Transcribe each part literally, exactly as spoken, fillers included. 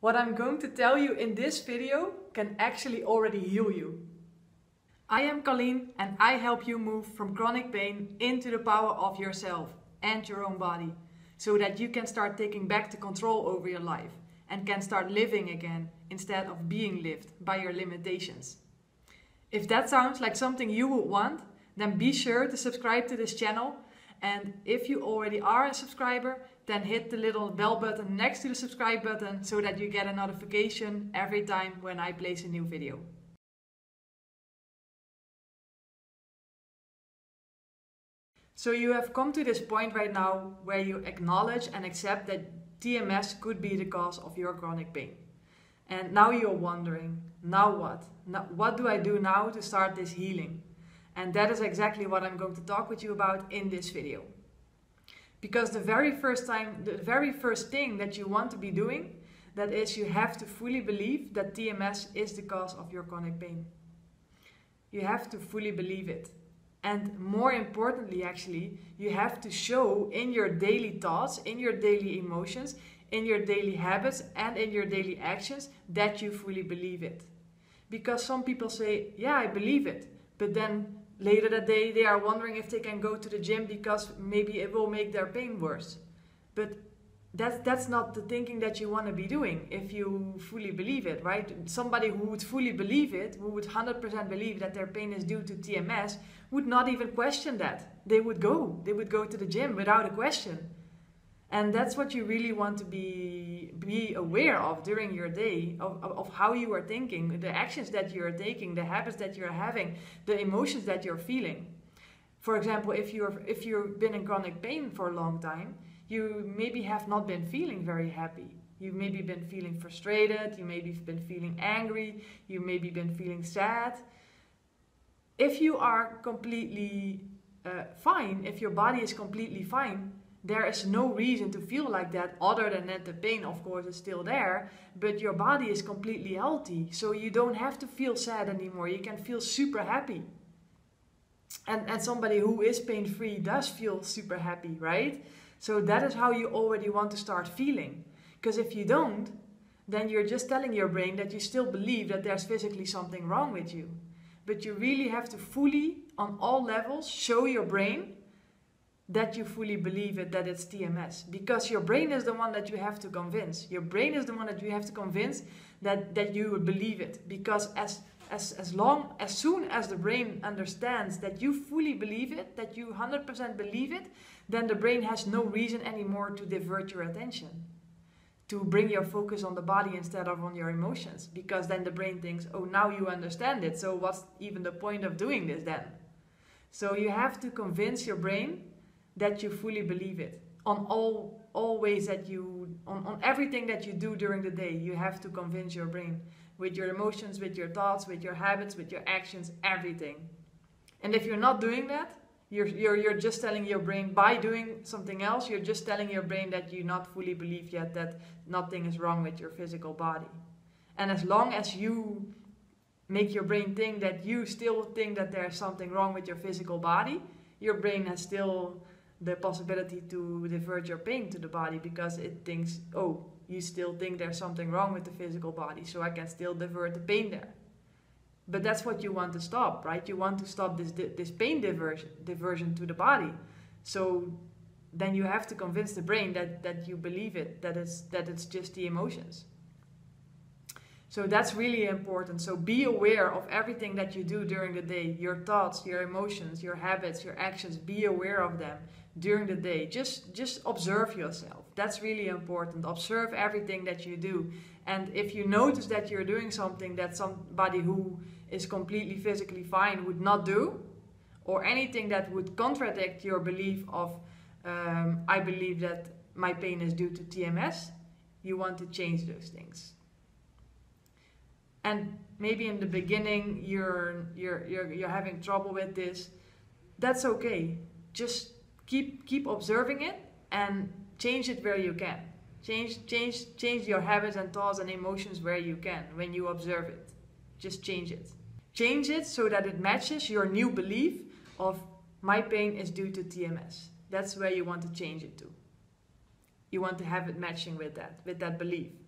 What I'm going to tell you in this video can actually already heal you. I am Colleen and I help you move from chronic pain into the power of yourself and your own body, so that you can start taking back the control over your life and can start living again instead of being lived by your limitations. If that sounds like something you would want, then be sure to subscribe to this channel, and if you already are a subscriber, then hit the little bell button next to the subscribe button so that you get a notification every time when I place a new video. So you have come to this point right now where you acknowledge and accept that T M S could be the cause of your chronic pain. And now you're wondering, now what? Now, what do I do now to start this healing? And that is exactly what I'm going to talk with you about in this video. Because the very first time, the very first thing that you want to be doing, that is, you have to fully believe that T M S is the cause of your chronic pain. You have to fully believe it. And more importantly, actually, you have to show in your daily thoughts, in your daily emotions, in your daily habits, and in your daily actions that you fully believe it. Because some people say, yeah, I believe it. But then later that day, they are wondering if they can go to the gym because maybe it will make their pain worse. But that's, that's not the thinking that you want to be doing if you fully believe it, right? Somebody who would fully believe it, who would one hundred percent believe that their pain is due to T M S, would not even question that. They would go. They would go to the gym without a question. And that's what you really want to be, be aware of during your day, of, of, of how you are thinking, the actions that you are taking, the habits that you're having, the emotions that you're feeling. For example, if, you're, if you've been in chronic pain for a long time, you maybe have not been feeling very happy. You've maybe been feeling frustrated, you maybe been feeling angry, you maybe been feeling sad. If you are completely uh, fine, if your body is completely fine, there is no reason to feel like that other than that the pain, of course, is still there, but your body is completely healthy. So you don't have to feel sad anymore. You can feel super happy. And, and somebody who is pain-free does feel super happy, right? So that is how you already want to start feeling. Because if you don't, then you're just telling your brain that you still believe that there's physically something wrong with you. But you really have to fully, on all levels, show your brain that you fully believe it, that it's T M S. Because your brain is the one that you have to convince. Your brain is the one that you have to convince that, that you believe it. Because as, as, as, long, as soon as the brain understands that you fully believe it, that you one hundred percent believe it, then the brain has no reason anymore to divert your attention, to bring your focus on the body instead of on your emotions. Because then the brain thinks, oh, now you understand it, so what's even the point of doing this then? So you have to convince your brain that you fully believe it. On all, all ways that you, on, on everything that you do during the day, you have to convince your brain. With your emotions, with your thoughts, with your habits, with your actions, everything. And if you're not doing that, You're, you're, you're just telling your brain, by doing something else, you're just telling your brain that you not fully believe yet that nothing is wrong with your physical body. And as long as you make your brain think that you still think that there's something wrong with your physical body, your brain has still the possibility to divert your pain to the body, because it thinks, oh, you still think there's something wrong with the physical body, so I can still divert the pain there. But that's what you want to stop, right? You want to stop this, this pain diversion, diversion to the body. So then you have to convince the brain that, that you believe it, that it's, that it's just the emotions. So that's really important. So be aware of everything that you do during the day. Your thoughts, your emotions, your habits, your actions. Be aware of them during the day. Just, just observe yourself. That's really important. Observe everything that you do. And if you notice that you're doing something that somebody who is completely physically fine would not do, or anything that would contradict your belief of, um, I believe that my pain is due to T M S, you want to change those things. And maybe in the beginning you're, you're, you're, you're having trouble with this. That's okay. Just keep, keep observing it and change it where you can. Change, change, change your habits and thoughts and emotions where you can, when you observe it. Just change it. Change it so that it matches your new belief of my pain is due to T M S. That's where you want to change it to. You want to have it matching with that, with that belief.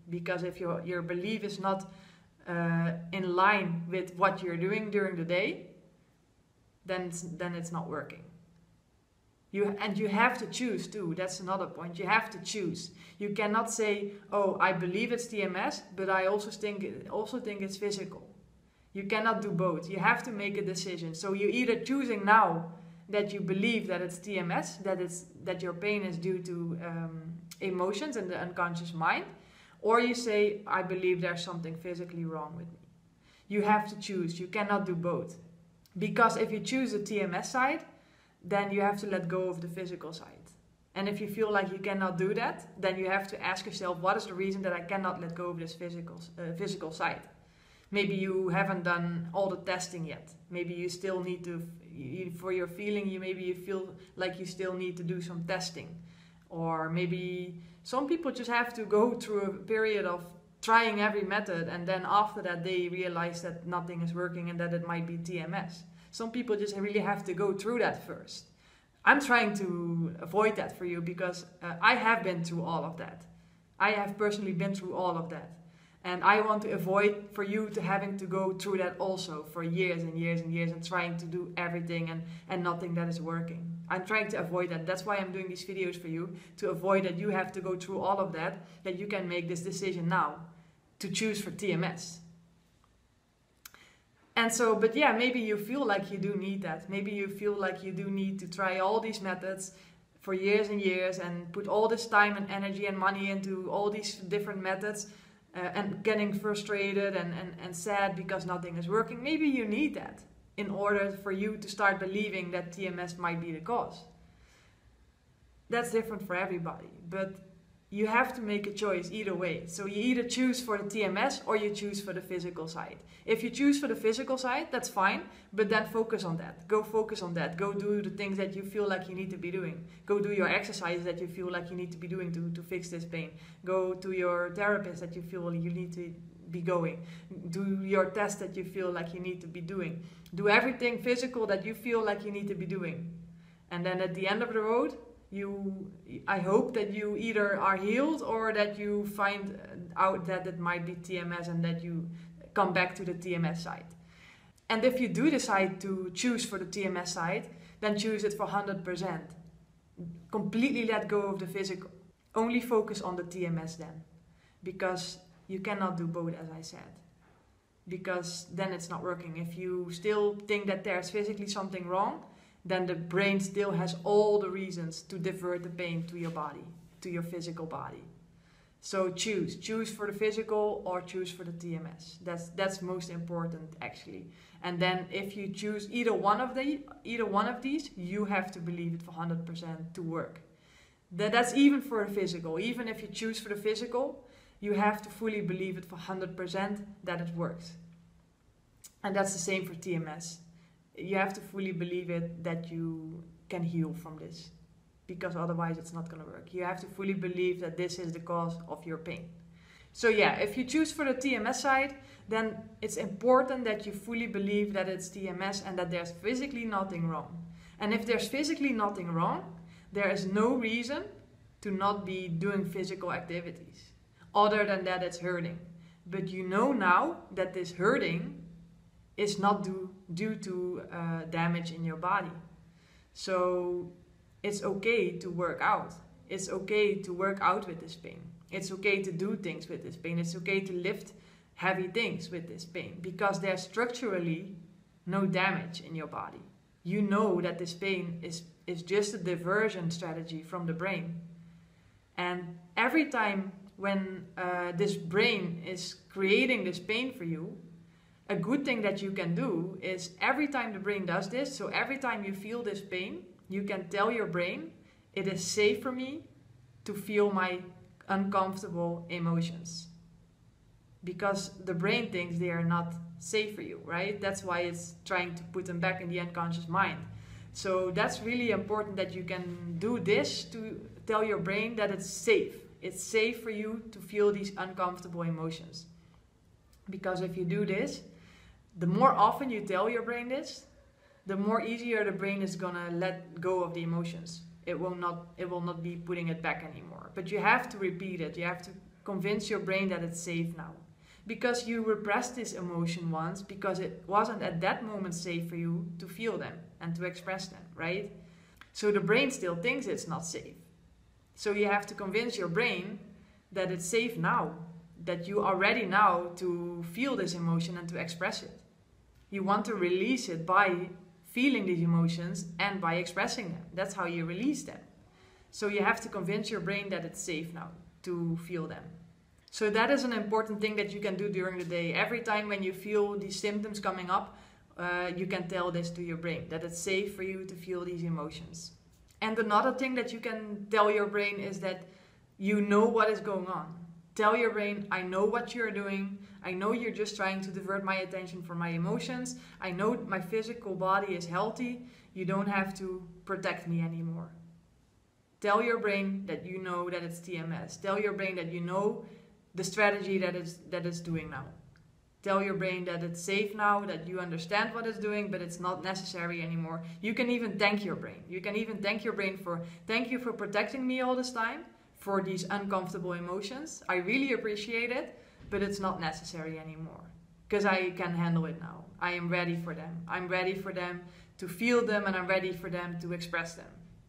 Because if your, your belief is not uh, in line with what you're doing during the day, then it's, then it's not working. You, and you have to choose too. That's another point. You have to choose. You cannot say, oh, I believe it's T M S, but I also think, also think it's physical. You cannot do both. You have to make a decision. So you're either choosing now that you believe that it's T M S, that it's that your pain is due to um, emotions and the unconscious mind, or you say, I believe there's something physically wrong with me. You have to choose. You cannot do both. Because if you choose the T M S side, then you have to let go of the physical side. And if you feel like you cannot do that, then you have to ask yourself, what is the reason that I cannot let go of this physical, uh, physical side? Maybe you haven't done all the testing yet. Maybe you still need to, you, for your feeling, you maybe you feel like you still need to do some testing. Or maybe some people just have to go through a period of trying every method, and then after that they realize that nothing is working and that it might be T M S. Some people just really have to go through that first. I'm trying to avoid that for you because uh, I have been through all of that. I have personally been through all of that. And I want to avoid for you to having to go through that also for years and years and years and trying to do everything and, and nothing that is working. I'm trying to avoid that. That's why I'm doing these videos for you, to avoid that you have to go through all of that, that you can make this decision now to choose for T M S. And so, but yeah, maybe you feel like you do need that. Maybe you feel like you do need to try all these methods for years and years and put all this time and energy and money into all these different methods uh, and getting frustrated and, and, and sad because nothing is working. Maybe you need that in order for you to start believing that T M S might be the cause. That's different for everybody, but you have to make a choice either way. So you either choose for the T M S or you choose for the physical side. If you choose for the physical side, that's fine, but then focus on that. Go focus on that. Go do the things that you feel like you need to be doing. Go do your exercises that you feel like you need to be doing to, to fix this pain. Go to your therapist that you feel you need to be going. Do your test that you feel like you need to be doing. Do everything physical that you feel like you need to be doing. And then at the end of the road, You, I hope that you either are healed or that you find out that it might be T M S and that you come back to the T M S side. And if you do decide to choose for the T M S side, then choose it for one hundred percent. Completely let go of the physical. Only focus on the T M S then. Because you cannot do both, as I said. Because then it's not working. If you still think that there's physically something wrong, then the brain still has all the reasons to divert the pain to your body, to your physical body. So choose. Choose for the physical or choose for the T M S. That's that's most important actually. And then if you choose either one of the either one of these, you have to believe it for one hundred percent to work. That, that's even for the physical. Even if you choose for the physical, you have to fully believe it for one hundred percent that it works. And that's the same for T M S. You have to fully believe it that you can heal from this, because otherwise it's not going to work. You have to fully believe that this is the cause of your pain. So yeah, if you choose for the T M S side, then it's important that you fully believe that it's T M S and that there's physically nothing wrong. And if there's physically nothing wrong, there is no reason to not be doing physical activities, other than that it's hurting. But you know now that this hurting is not due, due to uh, damage in your body. So it's okay to work out. It's okay to work out with this pain. It's okay to do things with this pain. It's okay to lift heavy things with this pain, because there's structurally no damage in your body. You know that this pain is, is just a diversion strategy from the brain. And every time when uh, this brain is creating this pain for you, a good thing that you can do is every time the brain does this, so every time you feel this pain, you can tell your brain, it is safe for me to feel my uncomfortable emotions. Because the brain thinks they are not safe for you, right? That's why it's trying to put them back in the unconscious mind. So that's really important that you can do this to tell your brain that it's safe. It's safe for you to feel these uncomfortable emotions. Because if you do this, the more often you tell your brain this, the more easier the brain is gonna let go of the emotions. It will not, it will not be putting it back anymore. But you have to repeat it. You have to convince your brain that it's safe now. Because you repressed this emotion once because it wasn't at that moment safe for you to feel them and to express them, right? So the brain still thinks it's not safe. So you have to convince your brain that it's safe now, that you are ready now to feel this emotion and to express it. You want to release it by feeling these emotions and by expressing them. That's how you release them. So you have to convince your brain that it's safe now to feel them. So that is an important thing that you can do during the day. Every time when you feel these symptoms coming up, uh, you can tell this to your brain, that it's safe for you to feel these emotions. And another thing that you can tell your brain is that you know what is going on. Tell your brain, I know what you're doing. I know you're just trying to divert my attention from my emotions. I know my physical body is healthy. You don't have to protect me anymore. Tell your brain that you know that it's T M S. Tell your brain that you know the strategy that is that it's doing now. Tell your brain that it's safe now, that you understand what it's doing, but it's not necessary anymore. You can even thank your brain. You can even thank your brain for, thank you for protecting me all this time, for these uncomfortable emotions. I really appreciate it, but it's not necessary anymore. Because I can handle it now. I am ready for them. I'm ready for them to feel them, and I'm ready for them to express them.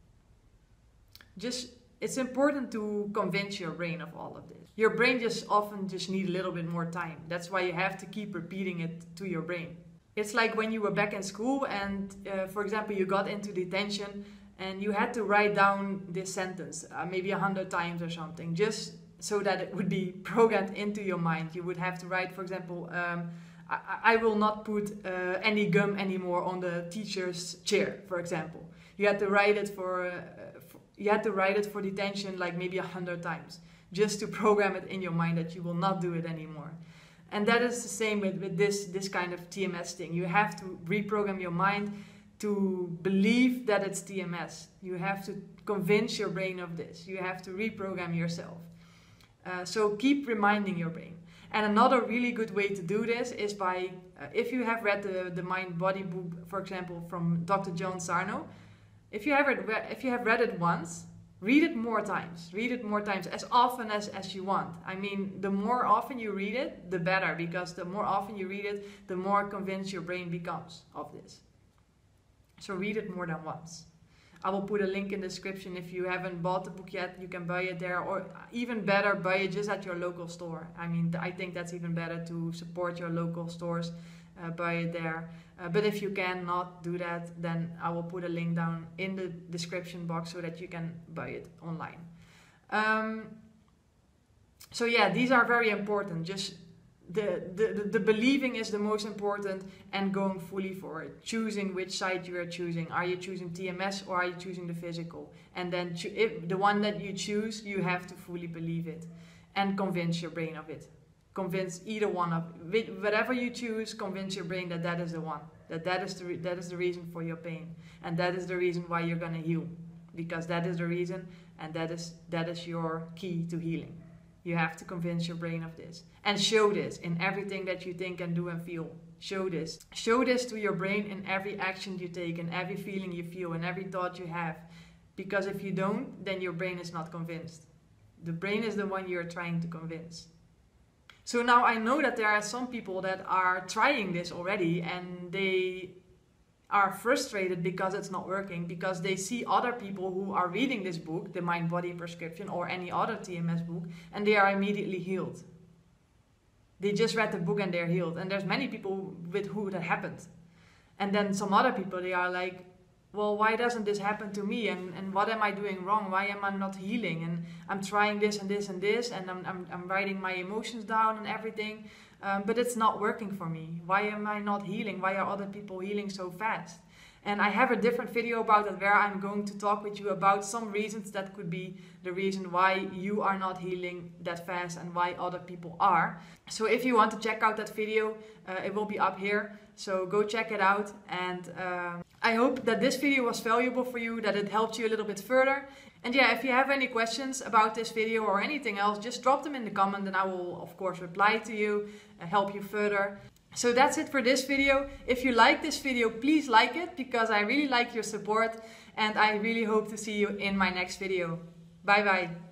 Just It's important to convince your brain of all of this. Your brain just often just needs a little bit more time. That's why you have to keep repeating it to your brain. It's like when you were back in school and, uh, for example, you got into detention and you had to write down this sentence, uh, maybe a hundred times or something, just so that it would be programmed into your mind. You would have to write, for example, um, I, I will not put uh, any gum anymore on the teacher's chair, for example. You had to write it for... Uh, You had to write it for detention like maybe a hundred times, just to program it in your mind that you will not do it anymore. And that is the same with, with this, this kind of T M S thing. You have to reprogram your mind to believe that it's T M S. You have to convince your brain of this. You have to reprogram yourself. Uh, so keep reminding your brain. And another really good way to do this is by, uh, if you have read the, the Mind Body book, for example, from Doctor Joan Sarno, If you, have read, if you have read it once, read it more times. Read it more times, as often as, as you want. I mean, the more often you read it, the better. Because the more often you read it, the more convinced your brain becomes of this. So read it more than once. I will put a link in the description. If you haven't bought the book yet, you can buy it there. Or even better, buy it just at your local store. I mean, I think that's even better to support your local stores. Uh, buy it there. Uh, but if you cannot do that, then I will put a link down in the description box so that you can buy it online. Um, so yeah, these are very important. Just the, the, the, the believing is the most important, and going fully for it. Choosing which side you are choosing. Are you choosing T M S or are you choosing the physical? And then if the one that you choose, you have to fully believe it and convince your brain of it. Convince either one of, whatever you choose, convince your brain that that is the one. That that is the, re that is the reason for your pain. And that is the reason why you're going to heal. Because that is the reason, and that is, that is your key to healing. You have to convince your brain of this. And show this in everything that you think and do and feel. Show this. Show this to your brain in every action you take, in every feeling you feel, in every thought you have. Because if you don't, then your brain is not convinced. The brain is the one you're trying to convince. So now I know that there are some people that are trying this already and they are frustrated because it's not working, because they see other people who are reading this book, the Mind Body Prescription or any other T M S book, and they are immediately healed. They just read the book and they're healed. And there's many people with who that happened. And then some other people, they are like, well, why doesn't this happen to me? And, and what am I doing wrong? Why am I not healing? And I'm trying this and this and this, and I'm, I'm, I'm writing my emotions down and everything, um, but it's not working for me. Why am I not healing? Why are other people healing so fast? And I have a different video about that where I'm going to talk with you about some reasons that could be the reason why you are not healing that fast and why other people are. So if you want to check out that video, uh, it will be up here. So go check it out. And um, I hope that this video was valuable for you, that it helped you a little bit further. And yeah, if you have any questions about this video or anything else, just drop them in the comment and I will of course reply to you and help you further. So that's it for this video. If you like this video, please like it, because I really like your support and I really hope to see you in my next video. Bye bye.